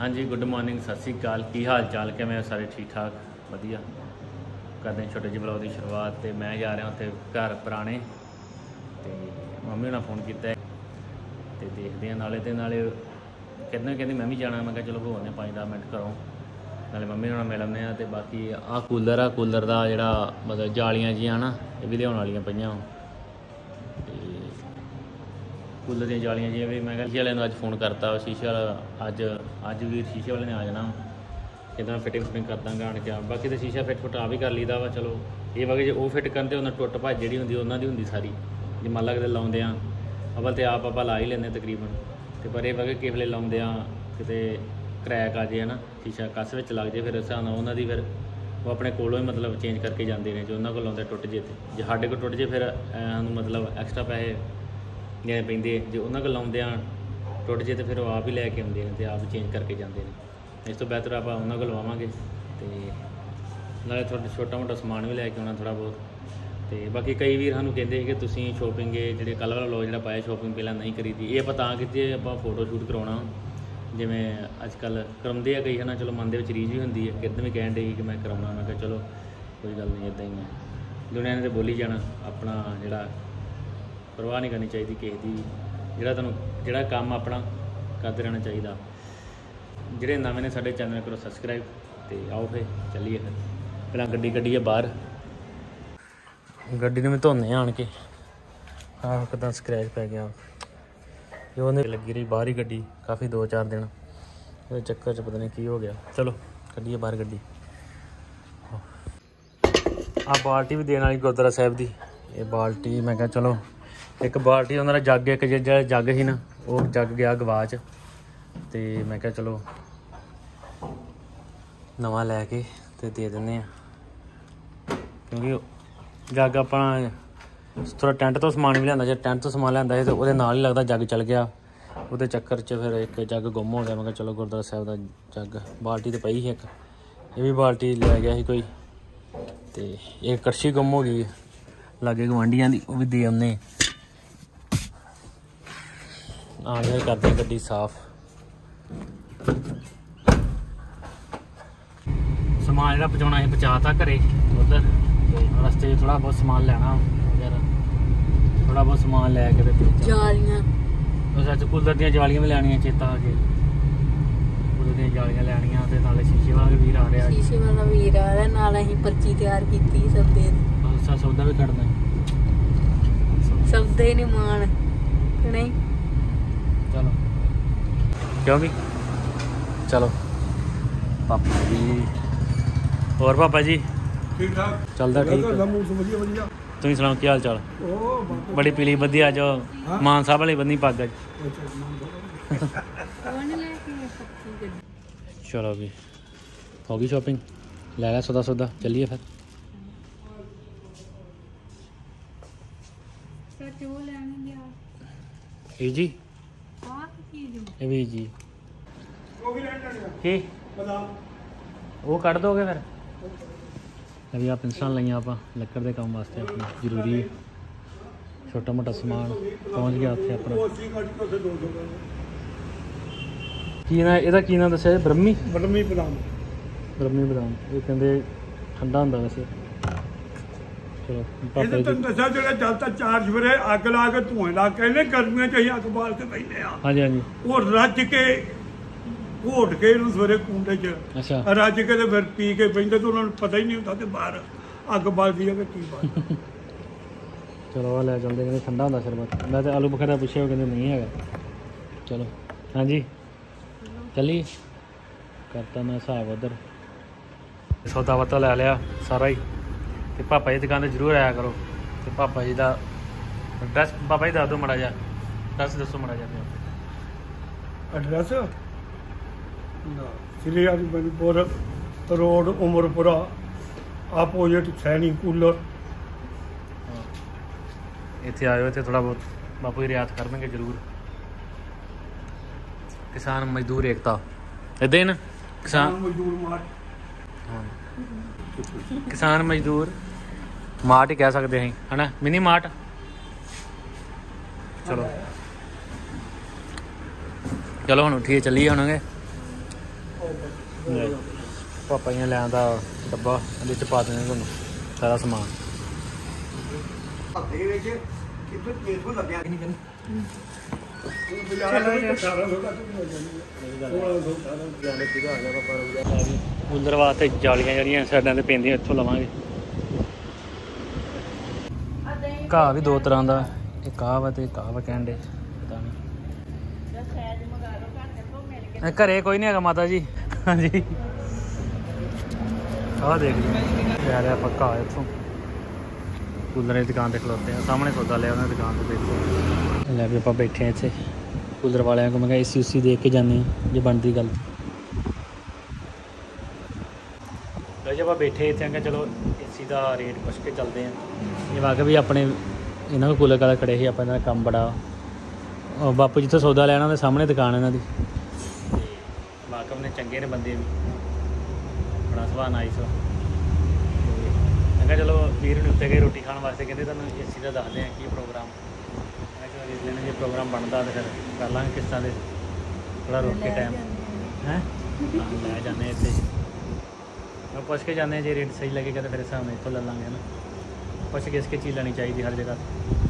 हाँ जी good morning सत श्री अकाल की हाल चाल किवें सारे ठीक ठाक वधिया करते हैं छोटे जी ब्लॉग की शुरुआत। तो मैं जा रहा उत्थे घर पुराने तो मम्मी उन्हें फोन किया तो देखते हैं नाले कहते मैं भी जाना। मैं चलो हो आने 5-10 मिनट घरों नाले मम्मी उन्हें मिल आने। तो बाकी आ कूलर का जोड़ा मतलब जालियां जी ना ये भी लिया वाली पईयां कूलर दी जालियां जी भी। मैं शीशे वाले अज फोन करता शीशे वाला अज भी शीशे वाले ने आ जाना कहता मैं फिटिंग फुटिंग कर दाँगा आन के। बाकी तो शीशा फिट फुट आ भी कर लीदा वा। चलो ये वा जो वो फिट करते उन्हें टुट भज जी होंगी उन्होंने होंगी सारी जो मान ला कि लाउंदे अवल तो आप ला ही लें तकरीबन। तो पर यह वा कि किस वे लाउंदे किते क्रैक आ जाए है ना शीशा कस में लग जाए फिर उस हिसाब नाल उन्होंने फिर वो अपने कोलों ही मतलब चेंज करके जाते हैं। जो उन्होंने को लाउंदे टुट जे तो जे साढ़े को टुट जे फिर मतलब एक्सट्रा पैसे देने पेंदे। जो उन्होंने को लाउंदे टुट जे तो फिर वो आप ही लैके आते हैं तो आप चेंज करके जाते हैं। इस तो बेहतर आप उन्होंने को लवावांगे तो नाले थोड़ा छोटा मोटा समान भी लैके आना थोड़ा बहुत। तो बाकी कई वीर सानूं कहते कि तुसीं शॉपिंग जो कल वाला व्लॉग जो पाया शॉपिंग पहले नहीं करी थी। ये पता कि आप फोटो शूट करवाना जिमें अजकल करवाते हैं कई है ना। चलो मन के रीझ भी होंगी है कितने भी कहन डे कि मैं करवाना। मैं कहा चलो कोई गल नहीं इदा ही है दुनिया ने तो बोली जाना अपना जोड़ा परवाह नहीं करनी चाहिए किसी की जोड़ा तुहानूं जोड़ा काम अपना करते रहना चाहिए। ਜਿਹੜੇ नवे ने साडे चैनल करो सबसक्राइब। तो आओ फिर चलीए फिर पहला गड्डी कड्ढीए बाहर गड्डी में धोने आन के आह कितना स्क्रैच पै गया जो उन्हें लगी रही बाहर ही गड्डी काफ़ी 2-4 दिन ये चक्कर च पता नहीं की हो गया। चलो कड्ढीए बाहर गड्डी। आ बाल्टी भी देने वाली गुरुद्वारा साहब की ये बाल्टी। मैं कहा चलो एक बाल्टी उन्होंने जग एक जो जग ही ना वो जग गया गवाच। तो मैं क्या चलो नवा लैके तो दे दें क्योंकि जग अपना थोड़ा टेंट तो समान भी लिया जो टेंट तो समान लिया तो वो नाल ही लगता जग चल गया वो चक्कर च फिर एक जग गुम हो गया। मैं चलो गुरुद्वारा साहब का जग बाल्टी तो पई ही एक ये भी बाल्टी लै गया ही कोई। तो एक कड़छी गुम हो गई लागे गवांढियां दी वो भी दे आने आ फिर करते गड्डी साफ। समान जो पहुँचाना है पहुँचाता घरे उधर रस्ते थोड़ा बहुत समान लेना वगैरह थोड़ा बहुत समान लैके सच कूलर दी जालियां भी लैनियां चेता आ के कूलर दी जालियां लैनियां ते नाले शीशे वाला वीर आ रहा शीशे वाला वीर आ रहा नाल असीं पर्ची तैयार कीती सौदे दी सौदा भी कटना सौदे नहीं मान नहीं चलो क्यों भी चलो पापा जी और पापा जी ठीक ठाक चलता ठीक तुम सुनाओ क्या हाल चाल बड़ी पीली बधी अज मान साहब वाली बनी पग अज। चलो भी हो गई शॉपिंग लै लिया सौदा चलिए फिर। जी जी की वो कट दोगे फिर अभी आप इंसान लाइया आप लक्कड़ के काम वास्ते अपना जरूरी है छोटा मोटा समान पहुँच गया उत्थे अपना की ना ਇਹਦਾ ਕੀ नाम दस्या ब्रह्मी बदाम ये कहते ठंडा होंगे वैसे। चलो दस्या जो जल चार सवेरे अग ला के धुएं ला के गर्मियों च अग बाल के बहने हाँ जी हाँ जी वो रज के घोट के सवेरे कूंडे च रज के फिर पी के बहते तो उन्होंने पता ही नहीं होता कि बाहर अग बलती है कि बात। चलो आ लै चलते कहते ठंडा होंगे शरबत। मैं तो आलू बुखारा पूछे कहते नहीं है। चलो हाँ जी चलिए करता मैं हिसाब उधर सौदा पत्ता लै लिया सारा ही। तो पापा जी दुकान पर जरूर आया करो। तो पापा जी का एड्रैस पापा जी दस दो माड़ा जा एड्रैस दसो माड़ा जा address Shri Harigobindpur road Umarpura opposite Saini cooler. इतने आयो तो थोड़ा बहुत बापू जी रियात कर देंगे जरूर। किसान मजदूर एकता इदा ही ना किसान मजदूर मार्ट ही कह सकते हैं है ना मिनी मार्ट। चलो चलो हम उठिए चलिए हम ਪਾਪਾ ਜੀ ਨੇ ਲੈਣ ਦਾ ਡੱਬਾ ਇਹਦੇ 'ਚ ਪਾ ਦੇਣਾ ਤੁਹਾਨੂੰ ਸਾਰਾ ਸਮਾਨ। ਕੂਲਰ ਵਾਸਤੇ ਜਾਲੀਆਂ ਜਿਹੜੀਆਂ ਸਾਈਡਾਂ ਤੇ ਪੈਂਦੀਆਂ ਇੱਥੋਂ ਲਵਾਂਗੇ। ਘਾਹ ਵੀ 2 ਤਰ੍ਹਾਂ ਦਾ, ਇੱਕ ਆਹ ਵਾ ਤੇ ਇੱਕ ਆਹ ਵਾ ਕਹਿਣ ਦੇ, ਪਤਾ ਨਹੀਂ ਘਰੇ ਕੋਈ ਨਹੀਂ ਹੈਗਾ ਮਾਤਾ ਜੀ। ਹਾਂਜੀ ਆਹ ਦੇਖ ਲਿਆ ਲਿਆ ਆਪਾਂ ਘਾਹ ਇੱਥੋਂ ਕੂਲਰ ਦੀ ਦੁਕਾਨ ਤੇ ਖਲੋਤੇ ਆ, ਸਾਹਮਣੇ ਸੌਦਾ ਲਿਆ ਉਹਨਾਂ ਦੀ ਦੁਕਾਨ ਤੋਂ। ਦੇਖੋ ਲੈ ਵੀ ਆਪਾਂ ਬੈਠੇ ਹਾਂ ਇੱਥੇ ਕੂਲਰ ਵਾਲਿਆਂ ਕੋਲ। ਮੈਂ ਕਿਹਾ AC ਦੇਖ ਕੇ ਜਾਂਦੇ ਹਾਂ ਜੇ ਬਣਦੀ ਗੱਲ। ਜੇ ਆਪਾਂ ਬੈਠੇ ਇੱਥੇ ਆ ਚਲੋ AC ਦਾ ਰੇਟ ਪੁੱਛ ਕੇ ਚੱਲਦੇ ਹਾਂ। ਇਹ ਵਾਕਈ ਵੀ ਆਪਣੇ ਇਹਨਾਂ ਕੋਲ ਕੂਲਰ ਕਾਲਾ ਖੜੇ ਸੀ, ਆਪਾਂ ਇਹਨਾਂ ਦਾ ਕੰਮ ਬੜਾ ਬਾਪੂ ਜਿੱਥੋਂ ਸੌਦਾ ਲੈਣਾ ਉਹਦੇ ਸਾਹਮਣੇ ਦੁਕਾਨ ਇਹਨਾਂ ਦੀ। ਵਾਕਈ ਨੇ ਚੰਗੇ ਨੇ ਬੰਦੇ ਵੀ, ਬੜਾ ਸੁਭਾਅ ਨਾਈਸ ਵਾ। ਮੈਂ ਕਿਹਾ ਚਲੋ ਵੀਰ ਨੂੰ ਉੱਤੇ ਗਏ ਰੋਟੀ ਖਾਣ ਵਾਸਤੇ, ਕਹਿੰਦੇ ਤੁਹਾਨੂੰ AC ਦਾ ਦੱਸਦੇ ਹਾਂ ਕੀ ਪ੍ਰੋਗਰਾਮ। ਮੈਂ ਕਿਹਾ ਦੇਖ ਲੈਣੇ ਜੇ ਪ੍ਰੋਗਰਾਮ ਬਣਦਾ ਤਾਂ ਫਿਰ ਕਰ ਲਾਂਗੇ ਕਿਸ਼ਤਾਂ ਦੇ, ਥੋੜ੍ਹਾ ਰੁਕ ਕੇ ਟਾਈਮ ਹੈ ਲੈ ਜਾਂਦੇ ਇੱਥੇ। ਮੈਂ ਪੁੱਛ ਕੇ ਜਾਂਦੇ ਜੇ ਰੇਟ ਸਹੀ ਲੱਗੇਗਾ ਤਾਂ ਫਿਰ ਹਿਸਾਬ ਨਾਲ ਇੱਥੋਂ ਲੈ ਲਾਂਗੇ ਹੈ ਨਾ। ਪੁੱਛ ਕੇ ਇਸ ਕੇ ਚੀਜ਼ ਲੈਣੀ ਚਾਹੀਦੀ ਹਰ ਜਗ੍ਹਾ।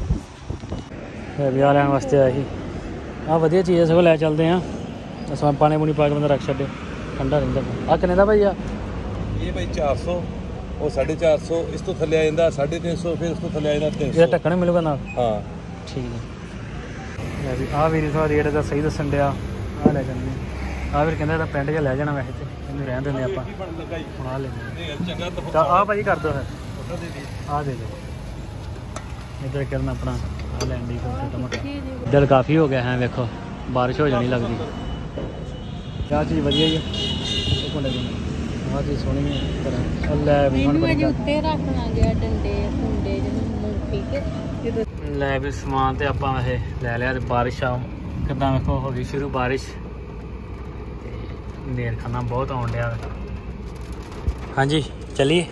ਵਿਆਹ ਲੈਣ ਵਾਸਤੇ ਆਇਆ ਸੀ। ਆਹ ਵਧੀਆ ਚੀਜ਼ ਹੈ, ਸਗੋਂ ਲੈ ਚੱਲਦੇ ਹਾਂ। ਅਸਾਂ ਪਾਣੀ ਪੂਣੀ ਪਾ ਕੇ ਬੰਦਾ ਰੱਖ ਛੱਡੇ, ਠੰਡਾ ਰਹਿੰਦਾ। ਆਹ ਕਿੰਨੇ ਦਾ ਭਾਈ ਆ? ਇਹ ਭਾਈ 400, ਉਹ 450, ਇਸ ਤੋਂ ਥੱਲੇ ਆ ਜਾਂਦਾ 350, ਫਿਰ ਉਸ ਤੋਂ ਥੱਲੇ ਆ ਜਾਂਦਾ 300। ਇਹਦਾ ਢੱਕਣ ਮਿਲੂਗਾ ਨਾਲ? ਹਾਂ ਠੀਕ ਹੈ। ਲੈ ਵੀ ਆਹ ਵੀਰ ਥੋੜਾ ਰੇਟ ਦਾ ਸਹੀ ਦੱਸਣ ਡਿਆ, ਆਹ ਲੈ ਜਾਂਦੇ। ਆਹ ਵੀਰ ਕਹਿੰਦਾ ਇਹਦਾ ਪਿੰਡ 'ਚ ਲੈ ਜਾਣਾ ਵੈਸੇ ਤੇ ਇਹਨੂੰ ਰਹਿਣ ਦਿੰਦੇ ਆਪਾਂ, ਹੁਣ ਆਹ ਲੈਂਦੇ। ਤਾਂ ਆਹ ਭਾਜੀ ਕਰ ਦਿਓ ਫਿਰ, ਆਹ ਦੇ ਦਿਓ। ਇੱਧਰ ਕਰਨਾ ਆਪਣਾ ਆਹ ਲੈਣ ਦੀ ਟਮਾਟਰ। ਦਿਲ ਕਾਫੀ ਹੋ ਗਿਆ ਹੈ, ਵੇਖੋ ਬਾਰਿਸ਼ ਹੋ ਜਾਣੀ ਲੱਗਦੀ। ਆਹ ਚੀਜ਼ ਵਧੀਆ ਹੀ ਹੈ, ਆਹ ਚੀਜ਼ ਸੋਹਣੀ ਹੈ ਤਰ੍ਹਾਂ। ਲੈ ਵੀ ਹੁਣ ਉੱਤੇ ਰੱਖਣਾ ਗਿਆ ਡੰਡੇ ਹੁੰਡੇ ਜਿਹਨੂੰ ਮੂੰਗੀ ਕੇ। ਲੈ ਵੀ ਸਮਾਨ ਤੇ ਆਪਾਂ ਵੈਸੇ ਲੈ ਲਿਆ। ਤੇ ਬਾਰਿਸ਼ ਆ ਕਿੱਦਾਂ ਵੇਖੋ ਹੋ ਗਈ ਸ਼ੁਰੂ ਬਾਰਿਸ਼, ਤੇ ਨੇਰ ਖਾਨਾ ਬਹੁਤ ਆਉਣ ਡਿਆ। ਹਾਂਜੀ ਚੱਲੀਏ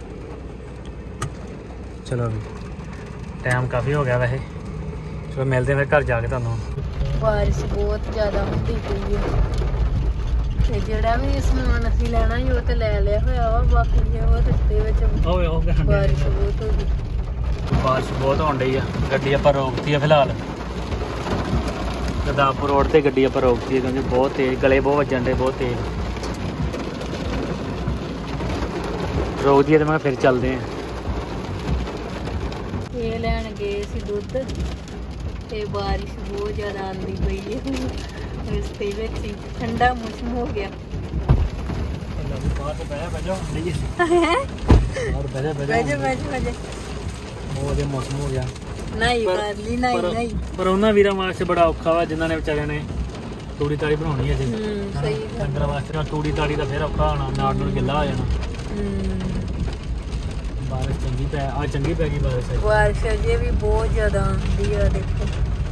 ਚਲੋ ਵੀ ਟਾਈਮ ਕਾਫੀ ਹੋ ਗਿਆ ਵੈਸੇ। ਚਲੋ ਮਿਲਦੇ ਫਿਰ ਘਰ ਜਾ ਕੇ ਤੁਹਾਨੂੰ। ਬਾਰਿਸ਼ ਬਹੁਤ ਜ਼ਿਆਦਾ ਹੁੰਦੀ ਪਈ ਹੈ ਤੇ ਜਿਹੜਾ ਵੀ ਸਮਾਨ ਅਸੀਂ ਲੈਣਾ ਸੀ ਉਹ ਤੇ ਲੈ ਲਿਆ ਹੋਇਆ ਵਾ। ਬਾਕੀ ਜੇ ਉਹ ਰਸਤੇ ਵਿੱਚ ਬਾਰਿਸ਼ ਬਹੁਤ ਹੋ ਗਈ। ਬਾਰਿਸ਼ ਬਹੁਤ ਹੋਣ ਡਈ ਆ। ਗੱਡੀ ਆਪਾਂ ਰੋਕਤੀ ਆ ਫਿਲਹਾਲ ਗੁਰਦਾਸਪੁਰ ਰੋਡ ਤੇ। ਗੱਡੀ ਆਪਾਂ ਰੋਕਤੀ ਹੈ ਕਿਉਂਕਿ ਬਹੁਤ ਤੇਜ਼ ਗਲੇ ਬਹੁਤ ਵੱਜਣ ਡੇ, ਬਹੁਤ ਤੇਜ਼ ਰੋਕਦੀ ਹੈ। ਤੇ ਮੈਂ ਫਿਰ ਚੱਲਦੇ ਹਾਂ। ਇਹ ਲੈਣ ਗਏ ਸੀ ਦੁੱਧ ਤੇ ਬਾਰਿਸ਼ ਬਹੁਤ ਜ਼ਿਆਦਾ ਆਉਂਦੀ ਪਈ ਹੈ। ਰਸਤੇ ਵਿੱਚ ਹੀ ਠੰਡਾ ਮੌਸਮ ਹੋ ਗਿਆ। ਉਹਦੇ ਮੌਸਮ ਹੋ ਗਿਆ ਨਹੀਂ ਕਰ ਲਈ ਨਹੀਂ। ਪਰ ਉਹਨਾਂ ਵੀਰਾਂ ਵਾਸਤੇ ਬੜਾ ਔਖਾ ਵਾ ਜਿਨ੍ਹਾਂ ਨੇ ਵਿਚਾਰਿਆਂ ਨੇ ਤੂੜੀ ਤਾੜੀ ਬਣਾਉਣੀ ਹੈ। ਸਹੀ ਡੰਗਰਾਂ ਵਾਸਤੇ ਨਾਲ ਤੂੜੀ ਤਾੜੀ ਦਾ ਫਿਰ ਔਖਾ ਹੋਣਾ, ਨਾੜ ਨੂੜ ਗਿੱਲਾ ਹੋ ਜਾਣਾ। ਬਾਰਿਸ਼ ਚੰਗੀ ਪੈ ਗਈ ਬਾਰਿਸ਼ ਅਜੇ ਵੀ ਬਹੁਤ ਜ਼ਿਆਦਾ ਆਉਂਦੀ ਆ। ਦੇਖੋ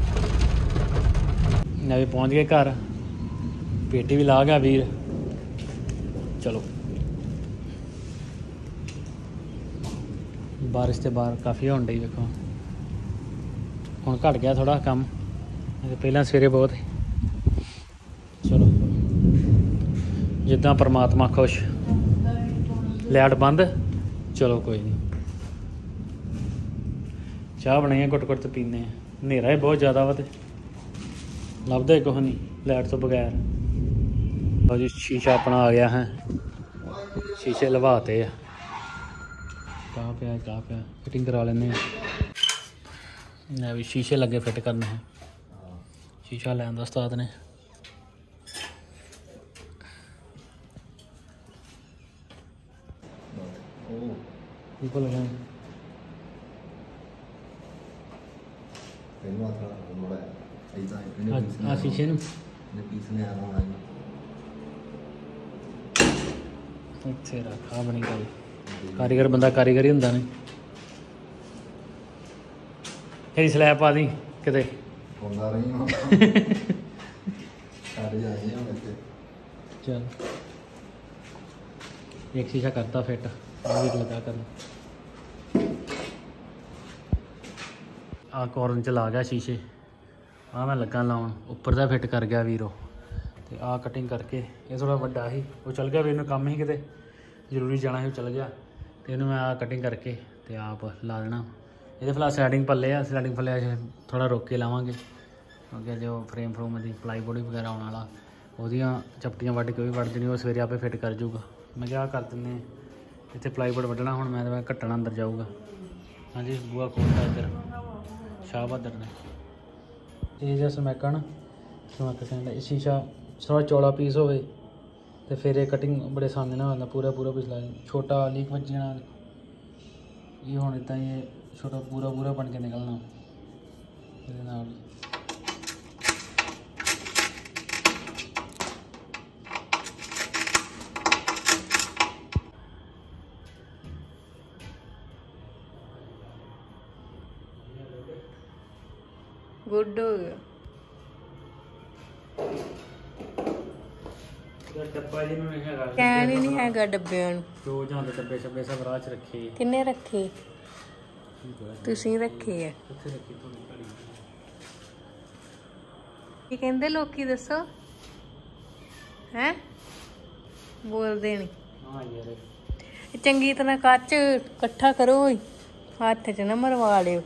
ਨਵੇਂ ਪਹੁੰਚ ਗਏ ਘਰ, ਪੇਟੀ ਵੀ ਲਾ ਗਿਆ ਵੀਰ। ਚਲੋ ਬਾਰਿਸ਼ ਤੇ ਬਾਹਰ ਕਾਫੀ ਹੋਣ ਡਈ ਵੇਖੋ। ਹੁਣ ਘਟ ਗਿਆ ਥੋੜਾ ਕੰਮ, ਪਹਿਲਾਂ ਸਵੇਰੇ ਬਹੁਤ। ਚਲੋ ਜਿੱਦਾਂ ਪਰਮਾਤਮਾ ਖੁਸ਼। ਲਾਈਟ ਬੰਦ, ਚਲੋ ਕੋਈ ਨਹੀਂ। ਚਾਹ ਬਣਾਈਆਂ ਘੁੱਟ ਘੁੱਟ ਤੇ ਪੀਂਦੇ ਆ। ਹਨੇਰਾ ਹੀ ਬਹੁਤ ਜ਼ਿਆਦਾ ਵਾ ਤੇ ਲੱਭਦਾ ਹੀ ਕੁਛ ਨਹੀਂ ਲਾਈਟ ਤੋਂ ਬਗੈਰ। ਲਓ ਜੀ ਸ਼ੀਸ਼ਾ ਆਪਣਾ ਆ ਗਿਆ ਹੈ, ਸ਼ੀਸ਼ੇ ਲਵਾਤੇ ਆ। ਕहाँ पे फिटिंग करा लेने अभी शीशे लगे फिट करने हैं। शीशा लैन का उस्ताद ने शीशे इतने रखा बनी गल। कारीगर बंदा कारीगर ही होंदा ने। तेरी स्लैब पा दी किते चल एक शीशा करता फिट लगा कर। आ कॉर्नर च ला गया शीशे। आ मैं लगा लाउन उपर दा फिट कर गया वीरो। ਤੇ ਆ ਕਟਿੰਗ ਕਰਕੇ ਇਹ ਥੋੜਾ ਵੱਡਾ ਸੀ, ਉਹ ਚੱਲ ਗਿਆ ਵੀ ਇਹਨੂੰ ਕੰਮ ਹੀ ਕਿਤੇ ਜ਼ਰੂਰੀ ਜਾਣਾ ਸੀ, ਉਹ ਚੱਲ ਗਿਆ ਤੇ ਇਹਨੂੰ ਮੈਂ ਆ ਕਟਿੰਗ ਕਰਕੇ ਤੇ ਆਪ ਲਾ ਦੇਣਾ। ਇਹਦੇ ਫਿਲਹਾਲ ਸਲਾਈਡਿੰਗ ਪੱਲੇ ਆ, ਸਲਾਈਡਿੰਗ ਪੱਲੇ ਥੋੜਾ ਰੋਕ ਕੇ ਲਾਵਾਂਗੇ ਕਿਉਂਕਿ ਜੋ ਫਰੇਮ ਫਰੂਮ ਦੀ ਪਲਾਈਬੋਰਡ ਵਗੈਰਾ ਆਉਣ ਵਾਲਾ ਉਹਦੀਆਂ ਚਪਟੀਆਂ ਵੱਢ ਕੇ ਉਹ ਵੀ ਵੱਢ ਦੇਣੀ, ਉਹ ਸਵੇਰੇ ਆਪੇ ਫਿੱਟ ਕਰ ਜਾਊਗਾ। ਮੈਂ ਕਿਹਾ ਕਰ ਦਿੰਦੇ ਇੱਥੇ ਪਲਾਈਬੋਰਡ ਵੱਢਣਾ, ਹੁਣ ਮੈਂ ਘੱਟਣਾ ਅੰਦਰ ਜਾਊਗਾ। ਹਾਂਜੀ ਬੂਆ ਖੋਲ੍ਹਦਾ ਇੱਧਰ ਸ਼ਾਹ ਬਹਾਦਰ ਨੇ ਇਹ ਜਿਹਾ ਸਮੈਕਣ ਕਹਿੰਦਾ ਇਹ ਸ਼ੀਸ਼ਾ ਥੋੜਾ ਚੌੜਾ ਪੀਸ ਹੋਵੇ ਤੇ ਫਿਰ ਇਹ ਕਟਿੰਗ ਬੜੇ ਸਾਹਮਣੇ ਨਾਲ ਹੁੰਦਾ, ਪੂਰਾ ਪਿਛਲਾ ਛੋਟਾ ਲੀਕ ਵੱਜੇ ਨਾਲ ਇਹ ਹੁਣ ਇੱਦਾਂ ਇਹ ਛੋਟਾ ਪੂਰਾ ਬਣ ਕੇ ਨਿਕਲਣਾ ਇਹਦੇ ਨਾਲ। ਗੁੱਡ ਹੋ ਗਿਆ। ਡੱਬਾ ਜੀ ਨੂੰ ਨਹੀਂ ਹੈਗਾ, ਕਹਿਣ ਹੀ ਨਹੀਂ ਹੈਗਾ ਡੱਬਿਆਂ ਨੂੰ। ਦੋ ਜਾਂ ਦੇ ਡੱਬੇ ਛੱਬੇ ਸਭ ਰਾਹ 'ਚ ਰੱਖੇ। ਕਿੰਨੇ ਰੱਖੇ? ਤੁਸੀਂ ਰੱਖੇ ਆ। ਕਿੱਥੇ ਰੱਖੀ ਤੁਹਾਨੂੰ ਘੜੀ? ਕੀ ਕਹਿੰਦੇ ਲੋਕੀ ਦੱਸੋ ਹੈ? ਬੋਲਦੇ ਨਹੀਂ। ਹਾਂ ਯਾਰ ਚੰਗੀ ਤਰ੍ਹਾਂ ਕੱਚ ਇਕੱਠਾ ਕਰੋ, ਹੱਥ 'ਚ ਨਾ ਮਰਵਾ ਲਿਓ।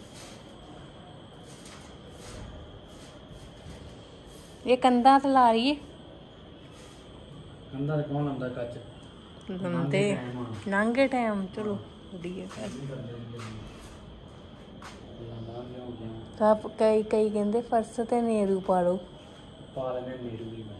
ਇਹ ਕੰਧਾਂ ਤੇ ਲਾ ਲਈਏ। ਕੰਧਾਂ ਤੇ ਕੌਣ ਲਾਉਂਦਾ ਕੱਚ? ਲੰਦੇ ਲੰਘੇ ਟਾਈਮ ਚਲੋ ਵਧੀਆ ਤਾਂ ਕਈ ਕਹਿੰਦੇ ਫਰਸ਼ ਤੇ ਨੇਰੂ ਪਾ ਲਓ। ਪਾ ਲੈਣੇ ਨੇਰੂ ਵੀ ਮੈਂ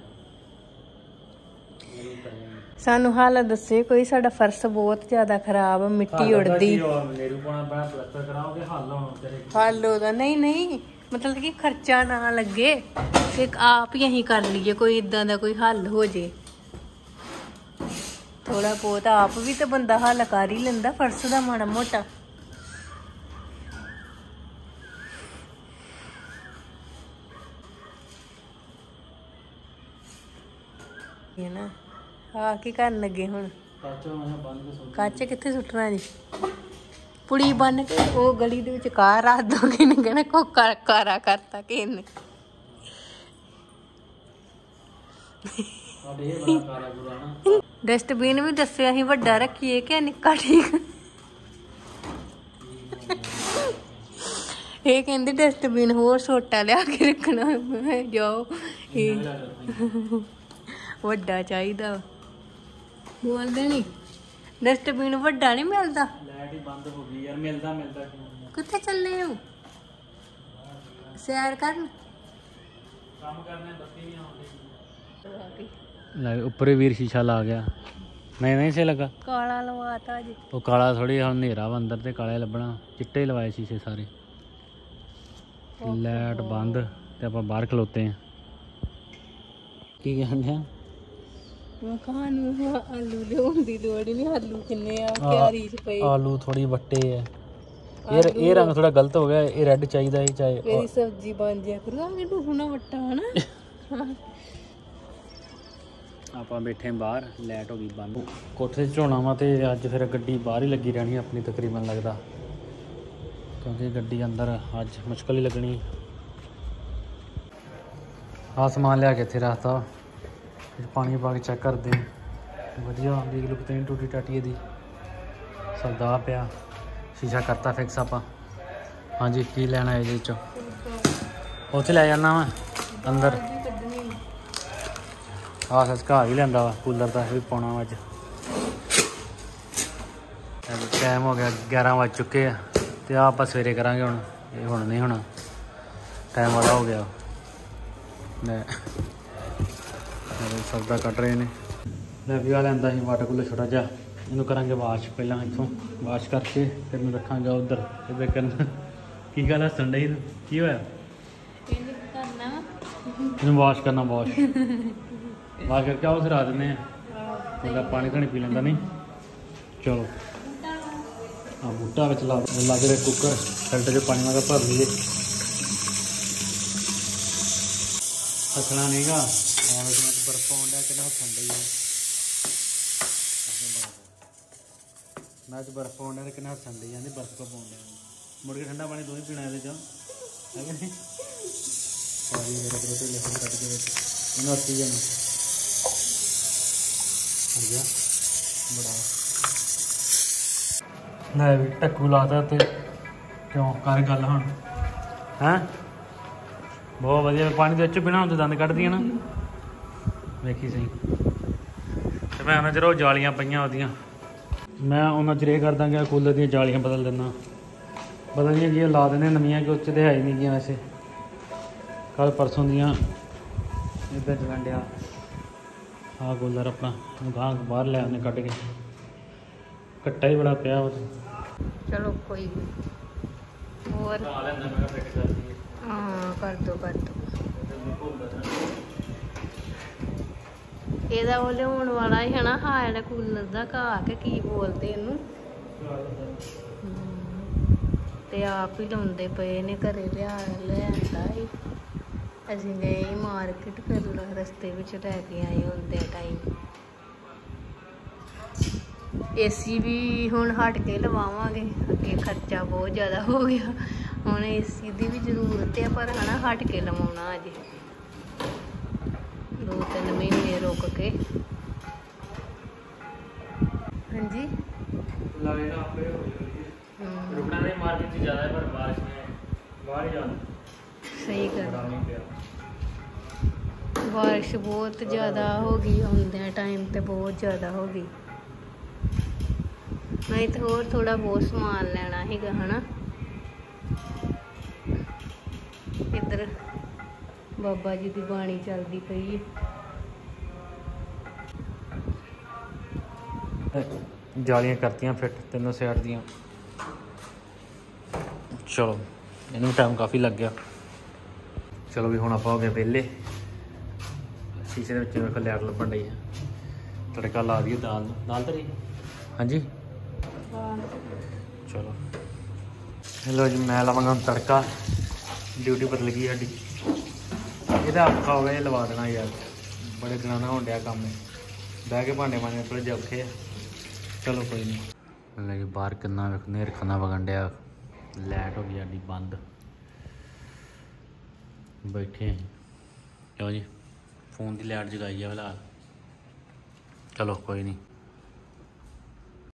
ਸਾਨੂੰ ਹਾਲ ਦੱਸੇ ਕੋਈ, ਸਾਡਾ ਫਰਸ਼ ਬਹੁਤ ਜ਼ਿਆਦਾ ਖਰਾਬ, ਮਿੱਟੀ ਉੜਦੀ। ਨੇਰੂ ਪਾਣਾ ਪੈਣਾ, ਪਲਸਤਰ ਕਰਾਓਗੇ ਹੱਲ ਹੋਣਾ ਤੇਰੇ। ਹੱਲ ਉਹਦਾ ਨਹੀਂ ਮਤਲਬ ਕਿ ਖਰਚਾ ਨਾ ਲੱਗੇ ਤੇ ਆਪ ਹੀ ਅਸੀਂ ਕਰ ਲਈਏ, ਕੋਈ ਇਦਾਂ ਦਾ ਕੋਈ ਹੱਲ ਹੋ ਜੇ ਥੋੜਾ ਬਹੁਤ। ਆਪ ਵੀ ਤਾਂ ਬੰਦਾ ਹੱਲ ਕਰ ਹੀ ਲੈਂਦਾ ਫਰਸ਼ ਦਾ ਮਾੜਾ ਮੋਟਾ। ਇਹ ਨਾ ਆ ਕੀ ਕਰਨ ਲੱਗੇ ਹੁਣ? ਕੱਚ ਕਿੱਥੇ ਸੁੱਟਣਾ ਜੀ? ਪੁੜੀ ਬੰਨ ਕੇ ਉਹ ਗਲੀ ਦੇ ਵਿੱਚ ਕਾਰ ਰੱਖ ਦੋ, ਕਿਹਨੇ ਕਹਿਣਾ ਕੋ ਕਾਰਾ ਕਰਤਾ ਕਿਸੇ ਨੇ। ਡਸਟਬਿਨ ਵੀ ਦੱਸਿਆ ਸੀ ਵੱਡਾ ਰੱਖੀਏ ਕਿ ਨਿੱਕਾ ਠੀਕ? ਇਹ ਕਹਿੰਦੇ ਡਸਟਬਿਨ ਹੋਰ ਛੋਟਾ ਲਿਆ ਕੇ ਰੱਖਣਾ, ਜਾਓ ਇਹ ਵੱਡਾ ਚਾਹੀਦਾ। ਬੋਲਦੇ ਨਹੀਂ ਡਸਟਬਿਨ ਵੱਡਾ ਨਹੀਂ ਮਿਲਦਾ। ਲਾਈਟ ਹੀ ਬੰਦ ਹੋ ਗਈ ਯਾਰ, ਮਿਲਦਾ ਕਿੱਥੇ ਚੱਲੇ ਹੋ? ਸੈਰ ਕਰਨ? ਕੰਮ ਕਰਨੇ ਬੱਤੀ ਨਹੀਂ ਆਉਂਦੀ। ਉੱਪਰ ਵੀਰ ਸ਼ੀਸ਼ਾ ਲਾ ਗਿਆ। ਨਹੀਂ ਸੇ ਲੱਗਾ, ਕਾਲਾ ਲਵਾਤਾ ਜੀ। ਉਹ ਕਾਲਾ ਥੋੜੀ ਹੁਣ ਹਨੇਰਾ ਵਾ ਅੰਦਰ ਤੇ ਕਾਲੇ ਲੱਭਣਾ, ਚਿੱਟੇ ਲਵਾਏ ਸ਼ੀਸ਼ੇ ਸਾਰੇ। ਲਾਈਟ ਬੰਦ ਤੇ ਆਪਾਂ ਬਾਹਰ ਖਲੋਤੇ ਆ। ਕੀ ਕਹਿੰਦੇ ਆ? ਖਾਣ ਨੂੰ ਆਲੂ ਲਿਆਉਣ ਦੀ ਲੋੜ ਹੀ ਨਹੀਂ। ਆਲੂ ਕਿੰਨੇ ਆ ਕਿਆਰੀ ਚ ਪਏ। ਆਲੂ ਥੋੜੀ ਵੱਟੇ ਆ। ਇਹ ਰੰਗ ਥੋੜਾ ਗਲਤ ਹੋ ਗਿਆ, ਇਹ ਰੈੱਡ ਚਾਹੀਦਾ ਸੀ। ਚਾਹੇ ਮੇਰੀ ਸਬਜ਼ੀ ਬਣ ਜਾ ਕਰੂ। ਆਗੇ ਡੂਣਾ ਵੱਟਾ ਹਨਾ। ਆਪਾਂ ਬੈਠੇ ਬਾਹਰ, ਲਾਈਟ ਹੋ ਗਈ ਬੰਦ। ਕੋਠੇ 'ਚ ਝੋਣਾ ਵਾ ਤੇ ਅੱਜ ਫਿਰ ਗੱਡੀ ਬਾਹਰ ਹੀ ਲੱਗੀ ਰਹਿਣੀ ਆਪਣੀ ਤਕਰੀਬਨ ਲੱਗਦਾ, ਕਿਉਂਕਿ ਗੱਡੀ ਅੰਦਰ ਅੱਜ ਮੁਸ਼ਕਲ ਹੀ ਲੱਗਣੀ। ਆਹ ਸਮਾਨ ਲਿਆ ਕੇ ਇੱਥੇ ਰੱਖਤਾ, ਪਾਣੀ ਪਾ ਕੇ ਚੈੱਕ ਕਰਦੇ ਹਾਂ। ਵਧੀਆ ਆਉਂਦੀ ਲੁੱਕ ਤੇ ਨਹੀਂ ਟੂਟੀ ਟਾਟੀ ਇਹਦੀ। ਸਰਦਾ ਪਿਆ, ਸ਼ੀਸ਼ਾ ਕਰਤਾ ਫਿਕਸ ਆਪਾਂ। ਹਾਂਜੀ ਕੀ ਲੈਣਾ ਇਹਦੇ 'ਚੋਂ? ਉੱਥੇ ਲੈ ਜਾਣਾ ਵਾ ਅੰਦਰ। ਆਹ ਸੱਚ ਘਾਹ ਵੀ ਲੈਂਦਾ ਵਾ, ਕੂਲਰ ਦਾ ਵੀ ਪਾਉਣਾ ਵਾ ਅੱਜ। ਟਾਈਮ ਹੋ ਗਿਆ 11 ਵੱਜ ਚੁੱਕੇ ਆ ਤੇ ਆਹ ਆਪਾਂ ਸਵੇਰੇ ਕਰਾਂਗੇ ਹੁਣ। ਇਹ ਹੁਣ ਨਹੀਂ ਹੋਣਾ, ਟਾਈਮ ਵਾਲਾ ਹੋ ਗਿਆ। ਲੈ ਸਬਜ਼ਾ ਕੱਟ ਰਹੇ ਨੇ। ਲੈ ਵੀ ਆ ਲੈਂਦਾ ਸੀ ਵਾਟਰ ਕੂਲਰ ਛੋਟਾ ਜਿਹਾ, ਇਹਨੂੰ ਕਰਾਂਗੇ ਵਾਸ਼ ਪਹਿਲਾਂ ਇੱਥੋਂ ਵਾਸ਼ ਕਰਕੇ ਫਿਰ ਮੈਂ ਰੱਖਾਂਗੇ ਉੱਧਰ। ਇਹਦੇ ਕਰਨ ਕੀ ਗੱਲ ਹੱਸਣ ਡਈ? ਕੀ ਹੋਇਆ? ਇਹਨੂੰ ਵਾਸ਼ ਕਰਨਾ, ਵਾਸ਼ ਕਰਕੇ ਆਓ ਫਿਰ ਆ ਦਿੰਦੇ ਆ। ਉਹਦਾ ਪਾਣੀ ਤਾਂ ਨਹੀਂ ਪੀ ਲੈਂਦਾ। ਨਹੀਂ ਚਲੋ ਆ ਬੂਟਾ ਵਿੱਚ ਲਾ ਕੇ ਕੁੱਕਰ ਫਿਲਟਰ 'ਚ ਪਾਣੀ ਵਾਲਾ ਭਰ ਲਈਏ। ਹੱਸਣਾ ਨਹੀਂਗਾ, ਬਰਫ ਪਾਉਣ ਡਿਆ ਕਿੰਨਾ ਹੱਸਣ ਡਈ ਹੈ। ਮੈਂ ਅੱਜ ਬਰਫ ਪਾਉਣ ਡਿਆ ਤੇ ਕਿੰਨਾ ਹੱਸਣ ਡਈ ਜਾਂਦੀ। ਬਰਫ ਪਾਉਣ ਡਿਆ ਮੁੜ ਕੇ ਠੰਡਾ ਪਾਣੀ ਦੋਵੇਂ ਪੀਣਾ ਇਹਦੇ 'ਚ, ਹੈ ਕਿ ਨਹੀਂ? ਸਾਰੀ ਮੇਰੇ ਕੋਲ ਤੇ ਲਿਖਣ ਕੱਟ ਕੇ ਵਿੱਚ ਇਹਨੂੰ ਆਕਸੀਜਨ ਹੋ ਗਿਆ ਬੜਾ ਲੈ ਵੀ ਟੱਕੂ ਲਾਤਾ ਤੇ ਕਿਉਂ ਕਰ ਗੱਲ ਹੁਣ ਹੈਂ ਬਹੁਤ ਵਧੀਆ ਪਾਣੀ ਦੇ ਵਿੱਚ ਬਿਨਾਂ ਹੁੰਦੇ ਦੰਦ ਕੱਢਦੀਆਂ ਨਾ ਵੇਖੀ ਸਹੀ ਤੇ ਮੈਂ ਉਹਨਾਂ ਚਿਰ ਉਹ ਜਾਲੀਆਂ ਪਈਆਂ ਉਹਦੀਆਂ ਮੈਂ ਉਹਨਾਂ ਚਿਰ ਇਹ ਕਰਦਾ ਕਿ ਕੂਲਰ ਦੀਆਂ ਜਾਲੀਆਂ ਬਦਲ ਦਿੰਦਾ ਪਤਾ ਨਹੀਂ ਕੀ ਲਾ ਦਿੰਦੇ ਨਵੀਆਂ ਕਿ ਉੱਚ ਤੇ ਹੈ ਹੀ ਨਹੀਂ ਗੀਆਂ ਵੈਸੇ ਕੱਲ ਪਰਸੋਂ ਦੀਆਂ ਇੱਦਾਂ ਚੱਲਣ ਡਿਆ ਆਹ ਕੂਲਰ ਆਪਣਾ ਗਾਂ ਬਾਹਰ ਲੈ ਆਉਂਦੇ ਕੱਢ ਕੇ ਕੱਟਾ ਹੀ ਬੜਾ ਪਿਆ ਉਹ ਚਲੋ ਕੋਈ ਨਹੀਂ ਹੋਰ ਹਾਂ ਕਰ ਦੋ ਇਹਦਾ ਉਹ ਲਿਆਉਣ ਵਾਲਾ ਹੀ ਹੈ ਨਾ ਹਾਇਰ ਕੂਲਰ ਦਾ ਘਾਹ ਕੇ ਕੀ ਬੋਲਦੇ ਇਹਨੂੰ ਤੇ ਆਪ ਹੀ ਲਾਉਂਦੇ ਪਏ ਨੇ ਘਰੇ ਲਿਆਂਦਾ ਸੀ ਅਸੀਂ ਗਏ ਮਾਰਕੀਟ ਫਿਰ ਰਸਤੇ ਵਿੱਚ ਲੈ ਕੇ ਆਏ ਹੁੰਦੇ ਟਾਈਮ ਏਸੀ ਵੀ ਹੁਣ ਹਟ ਕੇ ਲਵਾਵਾਂਗੇ ਅੱਗੇ ਖਰਚਾ ਬਹੁਤ ਜ਼ਿਆਦਾ ਹੋ ਗਿਆ ਹੁਣ ਏਸੀ ਦੀ ਵੀ ਜ਼ਰੂਰਤ ਹੈ ਪਰ ਹਨਾ ਹਟ ਕੇ ਲਵਾਉਣਾ ਅਜੇ 2-3 ਮਹੀਨੇ ਰੁਕ ਕੇ ਹਾਂਜੀ ਲਾਈਟ ਆਪੇ ਹੋ ਜਾਂਦੀ ਹੈ ਰੁਕਣਾ ਨਹੀਂ ਮਾਰਕੀਟ 'ਚ ਜ਼ਿਆਦਾ ਹੈ ਪਰ ਬਾਰਿਸ਼ ਨੇ ਬਾਹਰ ਹੀ ਜਾਣਾ ਸਹੀ ਗੱਲ ਬਾਰਿਸ਼ ਬਹੁਤ ਜ਼ਿਆਦਾ ਹੋ ਗਈ ਆਉਂਦਿਆਂ ਟਾਈਮ ਤੇ ਬਹੁਤ ਜ਼ਿਆਦਾ ਹੋ ਗਈ ਨਹੀਂ ਤਾਂ ਹੋਰ ਥੋੜਾ ਬਹੁਤ ਸਮਾਨ ਲੈਣਾ ਹੈਗਾ ਹਨਾ ਇੱਧਰ ਬਾਬਾ ਜੀ ਦੀ ਬਾਣੀ ਚੱਲਦੀ ਪਈ ਹੈ ਜਾਲੀਆਂ ਕਰਤੀਆਂ ਫਿੱਟ 3 ਸਾਈਡ ਦੀਆਂ ਚਲੋ ਇਹਨੂੰ ਟਾਈਮ ਕਾਫੀ ਲੱਗ ਗਿਆ ਚਲੋ ਵੀ ਹੁਣ ਆਪਾਂ ਹੋ ਗਏ ਵਿਹਲੇ ਸ਼ੀਸ਼ੇ ਦੇ ਵਿੱਚ ਵੇਖੋ ਲੈਟ ਲੱਭਣ ਡਈ ਹੈ ਤੜਕਾ ਲਾ ਦਈਏ ਦਾਲ ਧਰੀ ਹਾਂਜੀ ਚਲੋ ਹੈਲੋ ਜੀ ਮੈਂ ਲਾਵਾਂਗਾ ਹੁਣ ਤੜਕਾ ਡਿਊਟੀ ਬਦਲ ਗਈ ਸਾਡੀ ਇਹਦਾ ਔਖਾ ਹੋ ਗਿਆ ਇਹ ਲਵਾ ਦੇਣਾ ਯਾਰ ਬੜੇ ਦਿਨਾਂ ਨਾਲ ਹੋਣ ਡਿਆ ਕੰਮ ਬਹਿ ਕੇ ਭਾਂਡੇ ਮਾਂਜਣੇ ਥੋੜ੍ਹੇ ਜਿਹੇ ਔਖੇ ਆ ਚਲੋ ਕੋਈ ਨਹੀਂ ਲੈ ਬਾਹਰ ਕਿੰਨਾ ਵੇਖ ਨੇਰ ਖਾਨਾ ਵਗਣ ਡਿਆ ਲਾਈਟ ਹੋ ਗਈ ਸਾਡੀ ਬੰਦ ਬੈਠੇ ਕਿਉਂ ਜੀ ਫੋਨ ਦੀ ਲਾਈਟ ਜਗਾਈ ਆ ਫਿਲਹਾਲ ਚਲੋ ਕੋਈ ਨਹੀਂ